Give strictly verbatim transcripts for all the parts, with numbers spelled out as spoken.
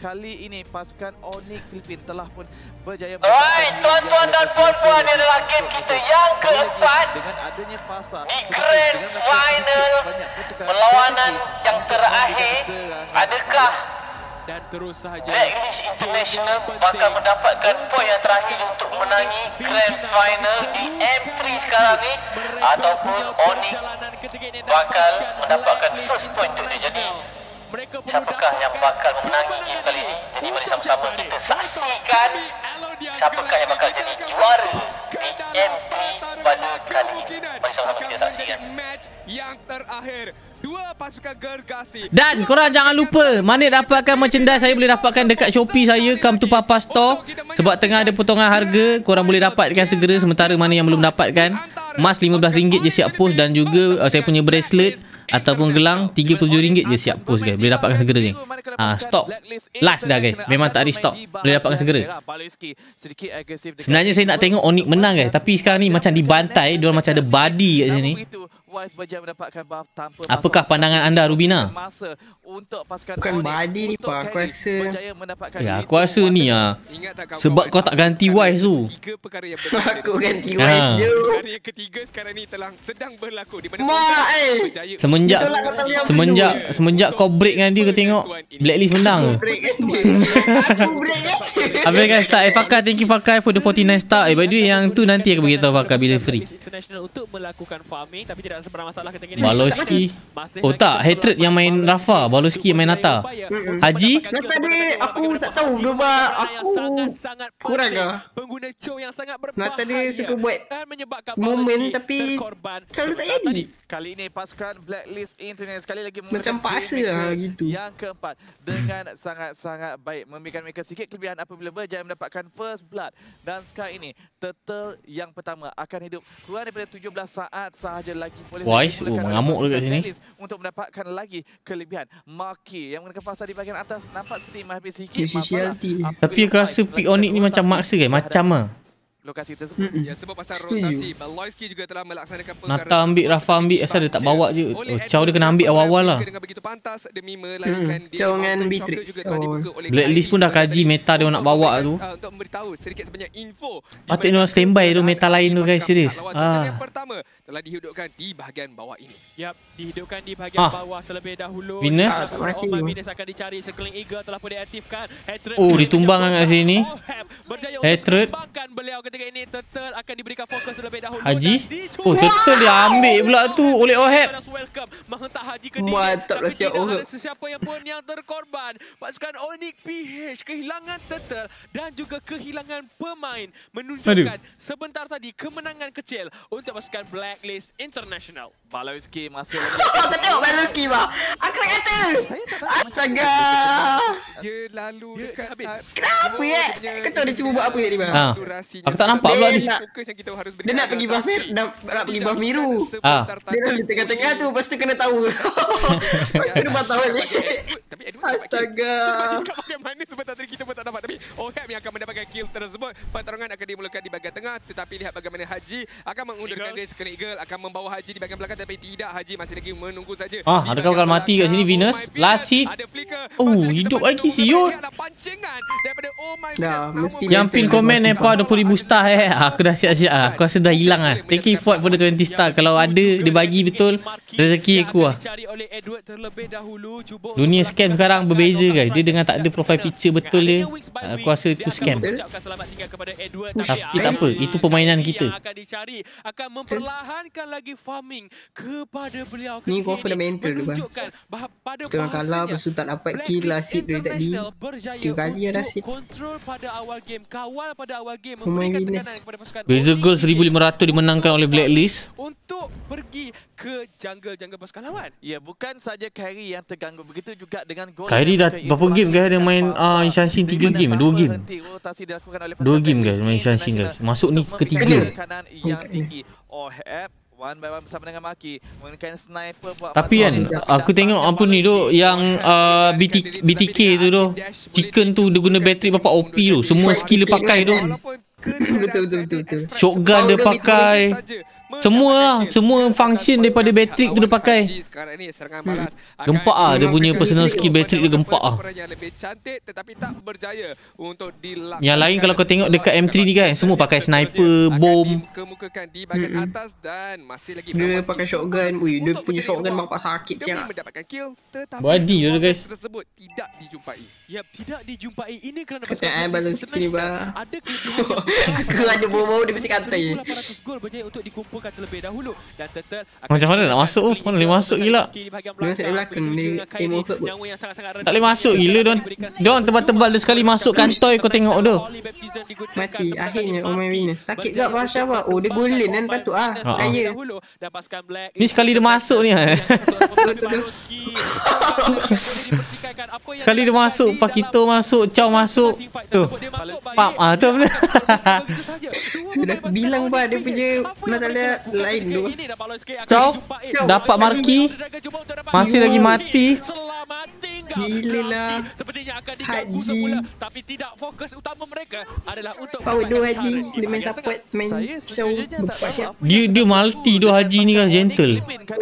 kali ini pasukan Onyx Philippines telah pun berjaya. Alright, tuan-tuan dan puan-puan, ini adalah game kita yang keempat dengan adanya fasa di Grand Final perlawanan yang terakhir. Adakah dan terus sahaja Blacklist International bakal mendapatkan poin yang terakhir untuk menangi Grand Final di M three sekarang ni, ataupun Onyx bakal mendapatkan first point untuk dia? Jadi siapakah yang bakal memenangi game kali ini? Jadi mari sama-sama kita saksikan siapakah yang bakal jadi juara di M three pada kali ini. Mari sama-sama kita saksikan match yang terakhir. Dua pasukan gergasi. Dan korang jangan lupa, mana dapatkan merchandise saya boleh dapatkan dekat Shopee saya, Come to Papa Store. Sebab tengah ada potongan harga, korang boleh dapatkan segera. Sementara mana yang belum dapatkan, emas lima belas ringgit je siap post. Dan juga uh, saya punya bracelet ataupun gelang tiga puluh tujuh ringgit je siap post guys. Boleh dapatkan segera ni. Ah, stok last dah guys. Memang tak ada stok. Boleh dapatkan segera. Sebenarnya saya nak tengok Onyx menang guys, tapi sekarang ni macam dibantai. Diorang macam ada body kat sini. Apakah pandangan anda, Rubina? Bukan body ni pak, aku rasa. Ya, aku rasa ni ah. Sebab kau tak ganti Wise tu. Aku ganti Wise je. Perkara yang ketiga sekarang ni telah sedang berlaku di mana Mak eh. Semenjak semenjak semenjak kau break dengan dia, kau tengok Blacklist menang. Break kan dia. Aku break kan. Habis guys, tak eh Fakar, thank you Fakar for the forty-nine star. Eh by the way, yang tu nanti aku beritahu Fakar bila free. International untuk melakukan farming, tapi tidak seberapa masalah ketika ini. Baloski. Oh tak, Hatred yang main Rafa, Baloski yang main Nata. Haji? Nata dia aku tak tahu dia buat aku kurang ke. Pengguna Cho yang sangat berbahaya. Nata dia suka buat menyebabkan momen tapi selalu tak jadi. Kali ini pasukan Blacklist Internet sekali lagi macam paksa lah gitu. Yang keempat dengan sangat-sangat baik, memberikan mereka sikit kelebihan apabila berjaya mendapatkan first blood. Dan sekarang ini Turtle yang pertama akan hidup kurang daripada tujuh belas saat sahaja lagi. Wise, oh mengamuk dekat sini. Untuk mendapatkan lagi kelebihan. Marky yang menggunakan fasa di bahagian atas nampak seperti menghabis sikit. Tapi aku rasa pick Onyx ni macam maksa kan, macam ah. Lokasi tersebut. Ya, sebab pasal rotasi, Baloski juga telah melaksanakan perkara. Nata ambil, Rafa ambil, asal dia tak bawa je. Oh, Chow dia kena ambil awal-awal lah. Dengan begitu pantas demi melarikan hmm, Chow dengan Beatrix. Oh. Blacklist pun dah kaji meta dia nak bawa tu. Untuk memberitahu sedikit sebanyak info. Patut dia standby tu meta lain tu guys, serius. Ah. Yang pertama telah dihidupkan di bahagian bawah ini. Yap, dihidupkan di bahagian ah. bawah terlebih dahulu. Venus. Oman Venus akan dicari, Circling Eagle telah pun diaktifkan. Oh, ditumbang kat sini. Hatred. Beliau ketika ini Turtle akan diberikan fokus terlebih dahulu. Haji? Oh, Turtle dia ambil pula tu oleh Ohab. Menghentak Haji ke mantap lah siap Ohab. Sesiapa yang pun yang terkorban. Pasukan Onyx P H kehilangan Turtle dan juga kehilangan pemain, menunjukkan Aduh. sebentar tadi kemenangan kecil untuk pasukan Blacklist International. Baloski masih lagi. Aku tengok Baloski bah. Aku nak kata. Astaga. Dia lalu dekat. Kenapa ya? Kau tahu dia cuba buat apa tadi bah? Ha. Aku tak nampak pula ni. Dia nak pergi buff biru, nak pergi buff biru. Ah. Dia dah di tengah-tengah tu, lepas tu kena tahu. Kena patah balik. Astaga. Bagaimana sebentar tadi kita pun tak dapat, tapi Ohab yang akan mendapatkan kill tersebut. Pertarungan akan dimulakan di bahagian tengah, tetapi lihat bagaimana Haji akan mengundurkan dia. Circling Eagle akan membawa Haji di bahagian belakang, tapi tidak, Haji masih lagi menunggu saja. Ah, adakah bakal mati kat sini Venus? Last hit. Oh, hidup lagi siut. Dah, mesti yang pin komen eh pa dua puluh ribu star eh. Aku dah siap-siap ah. Aku rasa dah hilang ah. Thank you for the twenty star. Kalau ada dia bagi betul, rezeki aku ah. Dunia scam sekarang berbeza guys. Dia dengan tak ada profile picture betul dia, aku rasa itu scam. Tapi tak apa, itu permainan kita. Akan memperlahankan lagi farming kepada beliau. Ni kau fundamental tu bang. Tengah kalah lepas tu tak dapat kill lah seed dari tadi. Tiga kali dah seed. Kontrol pada awal game, kawal pada awal game, memberikan tekanan kepada pasukan. Beza gol seribu lima ratus dimenangkan oleh Blacklist untuk pergi ke jungle-jungle pasukan lawan. Ya, bukan saja Kyrie yang terganggu, begitu juga dengan gol. Kyrie dah berapa game guys dia main uh, Inshanshin tiga game, dua game. Dua game guys main Inshanshin guys. Masuk ni ketiga. Kanan yang tinggi. Ohab one by one bersama dengan Marky menggunakan sniper buat. Tapi kan aku tengok apa ni tu yang uh, B T K tu tu. Chicken tu dia guna bateri bapak O P tu. Semua skill dia pakai tu. Betul betul betul betul. Shotgun dia pakai. Semua lah, semua function daripada Batrik tu dia pakai. Sekarang ni serangan balas. Gempak ah, dia punya personal skill Batrik dia gempak ah. Yang lebih cantik tetapi tak berjaya untuk dilakukan. Yang lain kalau kau tengok dekat M three ni kan, semua pakai sniper, bom. Kemukakan di bahagian atas dan masih lagi Dia pakai shotgun. Ui, dia punya shotgun bapak sakit siang. Mendapatkan kill tetapi Body tu guys. tersebut tidak dijumpai. Yap, tidak dijumpai. Ini kerana Kataan balon sikit ni bah. ada kelebihan Aku ada bau-bau dia mesti katai. seribu lapan ratus gol berjaya untuk dikumpulkan terlebih dahulu dan Turtle Macam mana nak masuk tu? Mana boleh masuk gila. Dia masuk di belakang dia aim over. Tak boleh masuk gila don. Don tebal-tebal dia sekali masuk kantoi kau tengok tu. Mati akhirnya Oh My Venus. Sakit gak Pasha bah. Oh dia golden kan patut ah. Kaya. Ni sekali dia masuk ni. Sekali dia masuk, Pakito masuk, Chow masuk. Tu. Pap ah tu benda. Sudah bilang bah dia punya Natalia lain tu. Chow dapat marki. Masih lagi mati. Gila lah. Haji. Tapi tidak fokus utama mereka adalah untuk Power dua Haji. Dia main support. Main show. Buat siap. Dia dia multi tu Haji ni guys, gentle.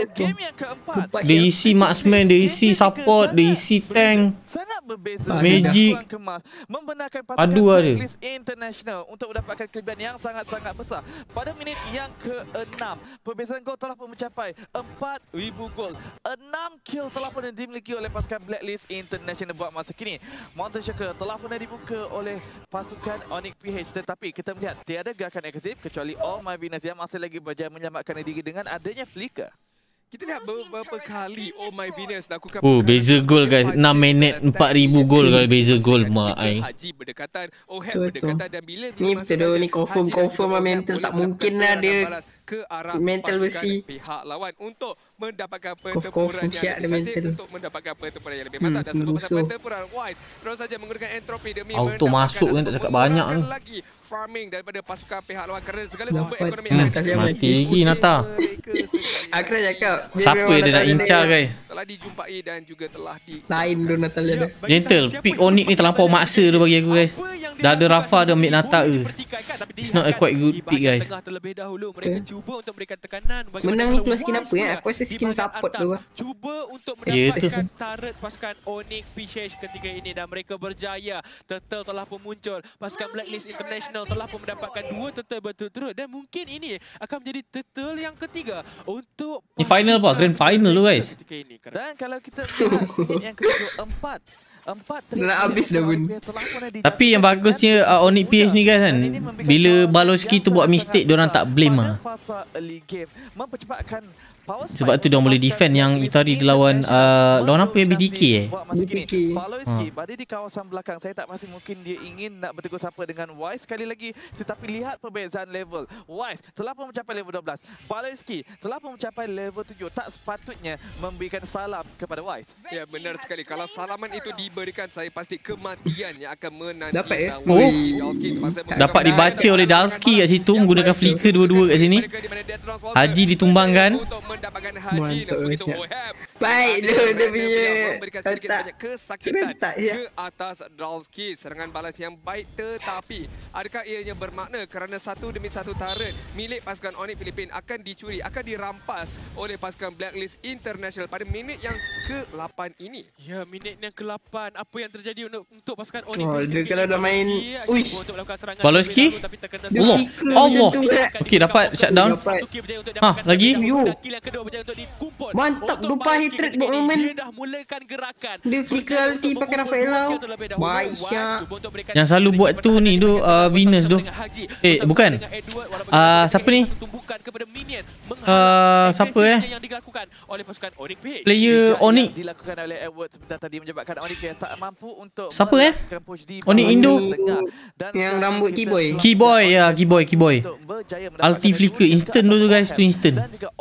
Buat Dia siap. isi marksman, dia isi support, dia isi tank. Sangat berbeza. Magic. Kemas membenarkan Padu pasukan ada. Blacklist International untuk mendapatkan kelebihan yang sangat-sangat besar. Pada minit yang keenam, perbezaan gol telah pun mencapai empat ribu gol. enam kill telah pun dimiliki oleh pasukan Blacklist International buat masa kini. Mountain Shaker telah pun dibuka oleh pasukan Onyx P H, tetapi kita melihat tiada gerakan agresif kecuali Oh My Venus yang masih lagi berjaya menyelamatkan diri dengan adanya flicker. Kita lihat beberapa kali Oh My Venus lakukan. Oh, beza gol guys. enam minit empat ribu gol guys, beza gol mak ai. Haji berdekatan, Oheb Betul, berdekatan dan bila Ni betul tu, ni confirm confirm lah mental tak mungkin lah dia ke arah mental pasukan besi. pihak lawan untuk mendapatkan Confirm pertempuran yang siap lebih dia cantik, mental. untuk mendapatkan pertempuran yang lebih Hmm, mantap dan sebelum rusuh. pertempuran Wise terus saja menggunakan entropi demi Auto mendapatkan masuk kan, tak ataupun cakap banyak mengurangkan ni. lagi farming daripada pasukan pihak lawan kerana segala Dapat. sumber ekonomi Hmm, yang tak ada siap di mati lagi Nata. mereka sekali Aku dah cakap Siapa memang dia nak Natalia incar guys? telah dijumpai dan juga telah di Lain tu Natalia dah. Gentle, pick Onyx ni terlampau maksa tu bagi aku guys. Dah ada Rafa dia ambil Nata ke. It's not a quite good pick guys. Terlebih dahulu mereka cuba untuk memberikan tekanan bagi Menang ni keluar skin apa eh? Aku rasa skin support tu lah. Cuba untuk Ya, mendapatkan tu. turret pasukan Onyx P H ketika ini dan mereka berjaya. Turtle telah pun muncul. Pasukan Blacklist International telah pun mendapatkan dua turtle berturut-turut dan mungkin ini akan menjadi turtle yang ketiga untuk Ni final apa? Grand final tu guys. ketika ini. Dan kalau kita melihat minit yang ketujuh, empat Empat Nak habis dah pun. Tapi yang bagusnya uh, Onyx P H ni guys kan, bila Baloski tu buat mistake, diorang tak blame lah. Sebab tu diorang boleh defend yang Itari dia lawan uh, lawan apa yang B D K eh? B D K. Baloski berada di kawasan belakang. Saya tak pasti mungkin dia ingin nak bertegur sapa dengan Wise sekali lagi. Tetapi lihat perbezaan level. Wise telah pun mencapai level dua belas. Baloski telah pun mencapai level tujuh. Tak sepatutnya memberikan salam kepada Wise. Ya benar sekali. Kalau salaman itu diberikan, saya pasti kematian yang akan menanti. Dapat, eh? lawan Oh. Dalski. Terpaksa Dapat menggunakan dibaca oleh Dalski kat situ, menggunakan flicker dua-dua kat sini. mereka di mana Death Ross Walker Haji ditumbangkan. untuk mendapatkan Haji Mantap, dan begitu siap. Oheb. Baik tu dia punya memberikan sedikit otak. banyak kesakitan Serentak, ya. ke atas Dalski. Serangan balas yang baik, tetapi adakah ianya bermakna kerana satu demi satu turret milik pasukan Onyx Filipina akan dicuri, akan dirampas oleh pasukan Blacklist International pada minit yang ke lapan ini? Ya, minit yang ke lapan. Apa yang terjadi untuk, untuk pasukan Onyx? Oh, dia kalau dah main- Uish. Baloski? Dia Allah. flicker Allah. macam tu, eh. Okey, dapat shutdown. Dapat. Ha, lagi? Yo. Mantap. Mantap, Dupa hat-trick buat moment. Dia dah mulakan gerakan. Dia flicker ulti pakai Rafaelau. Baik siap. Yang selalu buat tu ni tu uh, Venus tu. Eh, bukan. Ah, siapa ni? Ah, siapa eh? Player Onyx. Dilakukan oleh Edward sebentar tadi menyebabkan Onyx yang tak mampu untuk Siapa, eh? melakukan push di Onyx bahagian Indo. tengah. Dan Yang sekarang rambut kita keyboy. telah Keyboy ya, keyboy, keyboy. untuk berjaya mendapatkan Ulti flicker dua instant tu tu guys, tu instant. dan juga Oh My Ya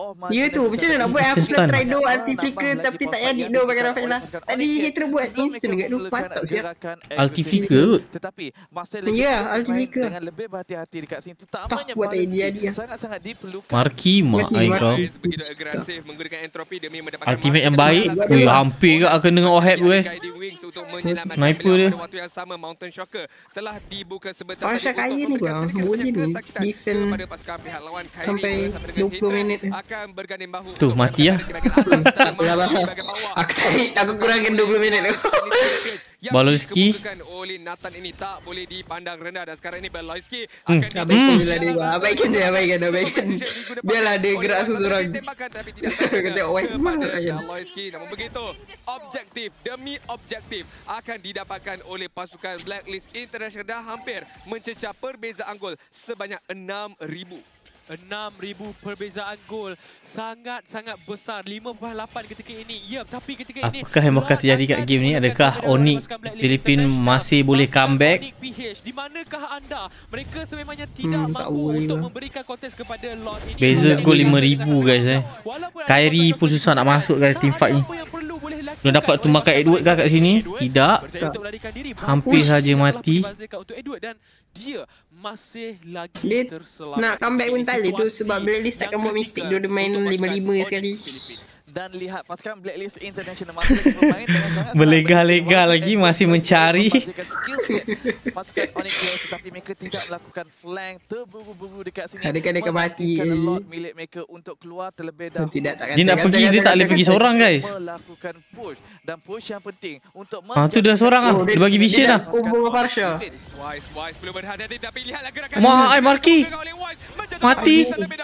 tu. Macam mana nak buat? Aku dah try do anti flicker tapi tak jadi do bagi Rafaela. Tadi hater buat instant dekat tu. Mantap siap. Ulti flicker kot. Tetapi masa Ya, ulti flicker. dengan lebih berhati-hati dekat sini. Terutamanya Tak buat tak jadi dia. sangat-sangat diperlukan. Marki mak Mati, ai mati. kau. Begitu agresif menggunakan entropi demi mendapatkan Ultimate yang baik. Ui, hampir ke akan dengan Ohab tu guys. Sniper dia. Waktu yang sama Mountain Shocker telah dibuka sebentar Fasha kaya ni bang. Boleh ni. Defend sampai dua puluh minit. akan berganding bahu. Tu, mati lah. Tak apalah bang. Aku, aku kurangkan dua puluh minit tu. Baloski. oleh Nathan ini tak boleh dipandang rendah dan sekarang ini Baloski Hmm. akan Abaikan je lah dia bang. Abaikan je, abaikan, abaikan. Biarlah dia gerak seorang. tapi tidak Tengok white kepada mark. Baloski. Namun begitu, objektif demi objektif akan didapatkan oleh pasukan Blacklist International dah hampir mencecah perbezaan gol sebanyak enam ribu. enam ribu perbezaan gol. Sangat-sangat besar. lima puluh lapan ketika ini. Ya, tapi ketika ini Apakah yang bakal terjadi kat game ni? Adakah Onyx Filipin masih boleh comeback? Onyx P H, di manakah anda? Mereka sememangnya tidak Hmm, tak mampu boleh untuk lah. memberikan kontes kepada Lord ini. Beza gol lima ribu guys eh. Kyrie pun susah nak masuk guys team fight ni. Belum dapat tumbakan Edward kah kat sini? Tidak. Hampir saja mati. Untuk Edward dan dia masih lagi Dia terselamat. nak comeback pun tak boleh tu sebab Blacklist takkan buat mistake dia main lima lima sekali. Dan lihat pasukan Blacklist International masih lagi bermain dengan sangat Berlegar-legar lagi masih mencari. pasukan Onyx P H tetapi mereka tidak melakukan flank terburu-buru dekat sini. Adakah dia akan mati ke? Memastikan lot milik mereka untuk keluar terlebih dahulu. Tidak tak Dia nak pergi, dia tak boleh pergi seorang guys. Melakukan push dan push yang penting untuk Ah tu dah seorang ah. Dia bagi vision lah. Combo Farsha. Wise, Wise belum berhadapi tapi lihatlah gerakan. Mak ai Marki. Mati.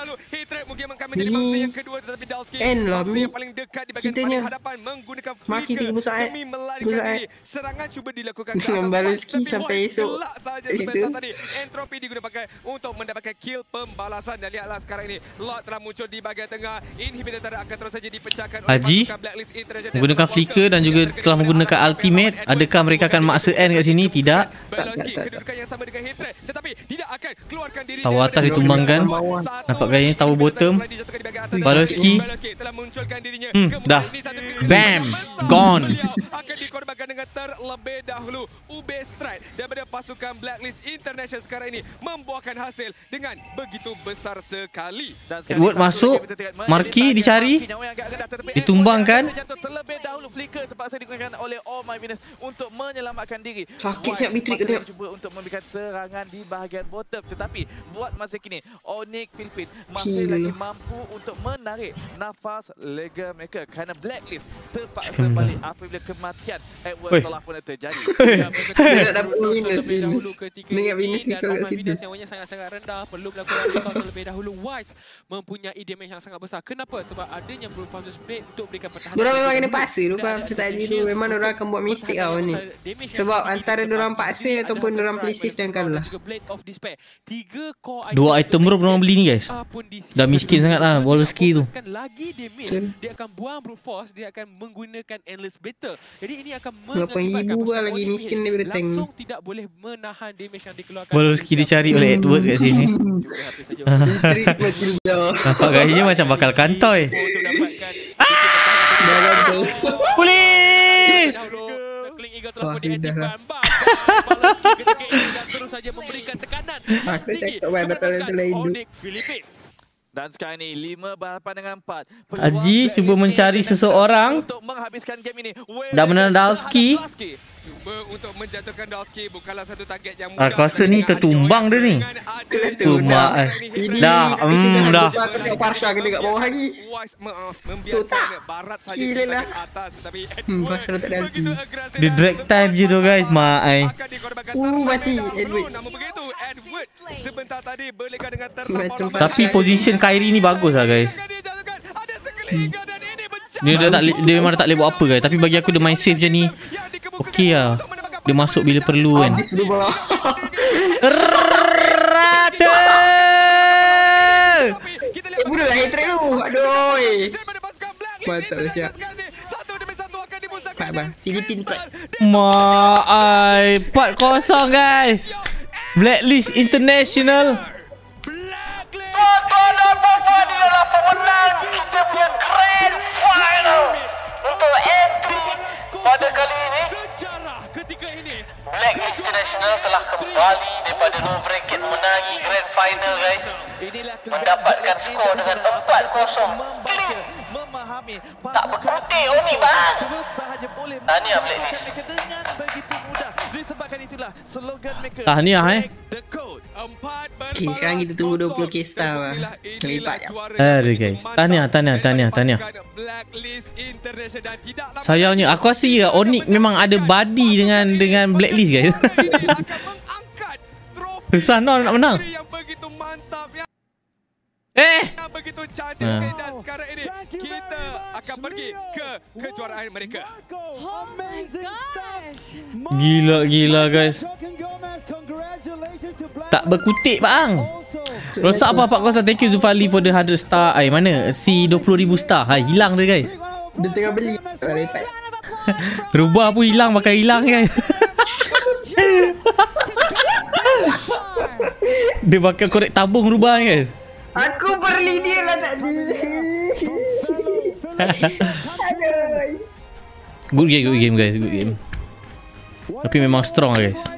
Ini end lah. Mi paling dekat di bahagian ceritanya. paling hadapan menggunakan Maki flicker tiga puluh saat. demi tiga melarikan puluh saat. diri. Serangan cuba dilakukan Dengan Baloski sampai esok. Gelak saja Itu. sebentar tadi. Entropi digunakan untuk mendapatkan kill pembalasan dan lihatlah sekarang ini Lot telah muncul di bahagian tengah. Inhibitor akan terus saja dipecahkan oleh Haji pasukan Blacklist International. menggunakan flicker dan juga telah menggunakan ultimate. Adakah mereka akan maksa end kat sini? Tidak. Baloski kedudukan yang sama dengan Hatred tetapi tidak akan keluarkan diri. Tahu atas ditumbangkan. Nampak gayanya tahu bottom. Baloski. telah munculkan dirinya. Hmm, dah. Bam. Gone. Akan dikorbankan dengan terlebih dahulu Ube Strike daripada pasukan Blacklist International sekarang ini membuahkan hasil dengan begitu besar sekali. Edward masuk. Marki dicari. Ditumbangkan. Terlebih dahulu flicker terpaksa digunakan oleh Oh My Venus untuk menyelamatkan diri. Sakit siap bitrik Masih kata. cuba untuk memberikan serangan di bahagian bottom tetapi buat masa kini Onyx Filipin masih Gila. lagi mampu untuk menarik nafas lega mereka kerana Blacklist terpaksa balik apabila kematian Edward Oi. telah pun terjadi. Dia nak dapat minus Terlebih dahulu minus. ketika Dengan ini minus dan ikut kat Ahmad situ. Venus nyawanya sangat-sangat rendah. Perlu melakukan recall terlebih dahulu. Wise mempunyai damage yang sangat besar. Kenapa? Sebab adanya Blue Phantom Spade untuk berikan pertahanan. Diorang memang kena paksa tu faham macam tadi tu. Memang diorang akan buat mistake tau ni. Sebab antara diorang paksa ataupun diorang play safe dan kalah. Dua item bro belum beli ni guys. Dah miskin sangat lah Baloski tu. Lagi damage, dia akan buang brute force, dia akan menggunakan endless battle. Jadi ini akan mengakibatkan lapan ribu lah lagi pasukan miskin Onyx daripada tank. langsung tidak boleh menahan damage yang dikeluarkan. Baloski dicari oleh Edward kat sini. Trik semakin jauh. Nampak gayanya macam bakal kantoi. Untuk dapatkan Dah gantung. Polis! Clean Eagle telah Wah, pun dah lah. diaktifkan. Baloski ketika ini dan terus saja memberikan tekanan Aku tinggi cakap why kepada betul pasukan betul hidup. Onyx Filipin. Dan sekarang ini lima balapan dengan empat. Haji cuba mencari seseorang. Untuk menghabiskan game ini. Dah menang Dalski. Cuba untuk menjatuhkan Dalski bukanlah satu target yang Ah, aku rasa ni tertumbang dia ni. Cuma eh. Dah, hmm, dah. Aku tengok Farsha kena kat bawah lagi. Wise me- uh, Tu membiarkan tak. barat saja Gila di lah. bahagian atas tetapi Hmm, Edward Farsha tak ada ulti. begitu agresif Dia dan drag time je tu guys. Mak ai. akan dikorbankan Uh, terlebih mati, dahulu. Edward. Namun begitu Edward sebentar tadi berlegar dengan Macam terlampau Tapi position Kyrie ni bagus lah guys. ada sekali eagle dan ini bencana. Dia dah tak li- dia memang dah tak boleh buat apa guys. Tapi bagi aku dia main safe je ni. Okey lah. Dia masuk bila perlu kan. Habis dulu bawah. Rata! Eh, bunuh lah hatred tu. Aduh. Mantap dah siap. Baik bang. Filipin try. Mak ai. empat kosong guys. Blacklist International. Tuan-tuan dan puan-puan, inilah pemenang kita punya M three pada kali ini. Sejarah ketika ini. Blacklist International telah kembali daripada low bracket menangi Grand Final guys. Mendapatkan skor dengan empat kosong. Clean. Memahami Tak berkutik Oni bang. sahaja boleh Tahniah Blacklist. dengan begitu mudah. Disebabkan itulah slogan mereka. Tahniah eh. The code. Empat Okay, sekarang kita tunggu dua puluh K star lah. Lepak jap. Aduh guys. Tahniah, tahniah, tahniah, tahniah. Blacklist International dan tidaklah Sayangnya aku rasa ya Onyx memang ada body dengan dengan Blacklist guys. akan mengangkat trofi Susah no nak menang. yang begitu mantap yang Eh. begitu cantik Ha. dan sekarang ini kita akan pergi ke kejuaraan mereka. Gila gila guys. Tak berkutik bang. Rosak apa empat kosong. Thank you Zufali for the one hundred star. Ai mana? Si dua puluh ribu star. Hai hilang dia guys. Dia tengah beli. Lepak. Rubah pun hilang pakai hilang guys. Dia pakai korek tabung rubah guys. Aku beli dia lah tadi. Aduh. Good game, good game guys, good game. Tapi memang strong lah guys.